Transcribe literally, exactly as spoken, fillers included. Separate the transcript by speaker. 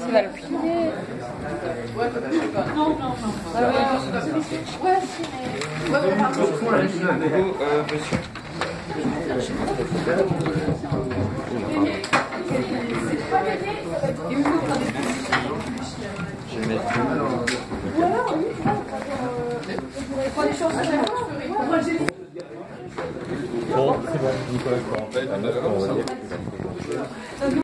Speaker 1: Ça va le plier. Non, non, non. Ah ouais, ouais, si, mais... Ouais, mais pardon.
Speaker 2: Euh, monsieur. Je vais mettre
Speaker 1: Ou alors, oui, on pourrait des chansons.
Speaker 3: Bon, c'est bon, Nicolas, en fait, on va dire.